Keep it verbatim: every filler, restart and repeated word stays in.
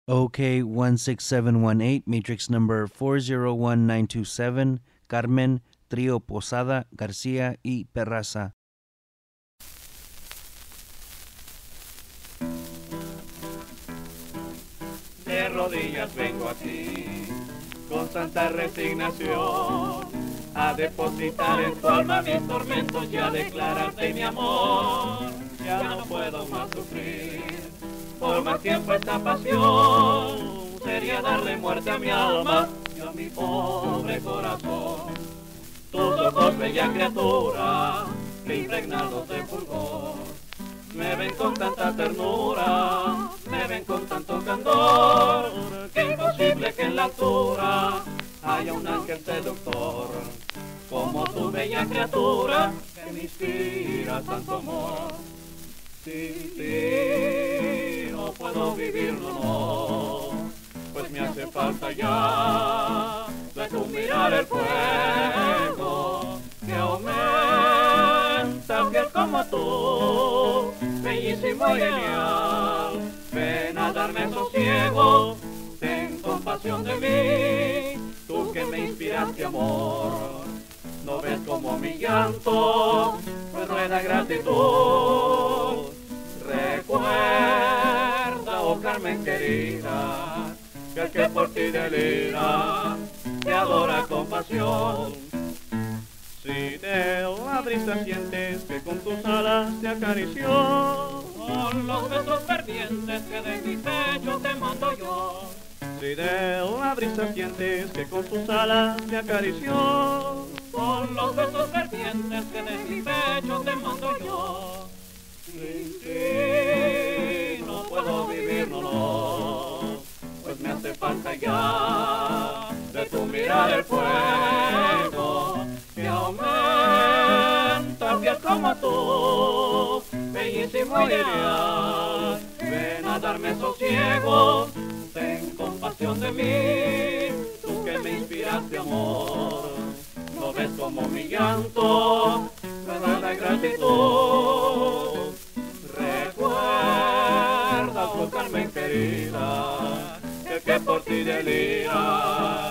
OK one six seven one eight, matrix number four zero one nine two seven, Carmen, Trío Posada, García y Perraza. De rodillas vengo a ti, con santa resignación, a depositar en tu alma mis tormentos y a declararte mi amor. Ya no puedo más sufrir, por más tiempo esta pasión, sería darle muerte a mi alma y a mi pobre corazón. Tus ojos, bella criatura, impregnados de fulgor, me ven con tanta ternura, me ven con tanto candor, que imposible que en la altura haya un ángel seductor, como tu bella criatura, que me inspira tanto amor. Sin ti no puedo vivir, no, no, pues me hace falta ya de tu mirar el fuego, que aumenta fiel como tú, bellísimo y genial. Ven a darme sosiego, ten compasión de mí, tú que me inspiraste amor. No ves como mi llanto me rueda gratitud. Recuerda, oh Carmen querida, que el que por ti delira te adora con pasión. Si de la brisa sientes que con tus alas te acarició, con los besos fervientes que de mi pecho te mando yo. Si de la brisa sientes que con tus alas te acarició, con los besos fervientes que de mi pecho te mando yo. Sin ti no puedo vivir, no, no, pues me hace falta ya de tu mirar el fuego, que aumenta fiel como tú, bellísimo y ideal. Ven a darme sosiego, ten compasión de mí, tú que me inspiraste amor. No ves como mi llanto me da la gratitud. Recuerda, oh Carmen querida, que el que por ti delira